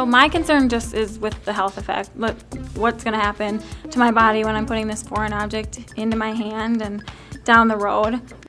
my concern just is with the health effect. What's going to happen to my body when I'm putting this foreign object into my hand and down the road.